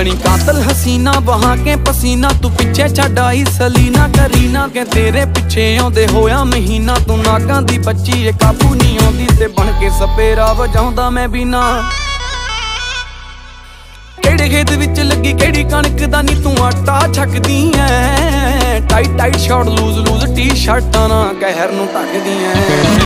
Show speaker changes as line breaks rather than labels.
बनी कातल हसीना बहा के पसीना, तू पिछे छड्ड आई सलीना करीना के तेरे पिछे आउंदे होया महीना। तू नागां दी बच्ची ए काबू नहीं आउंदी ते बन के सपेरा वजाउंदा मैं भी ना। केड़े खेत विच लगी केड़ी कणक दा नी तू आटा छकदी ऐ। Tight tight short loose loose टी शर्टां ना कहर नूं ढकदी ऐ।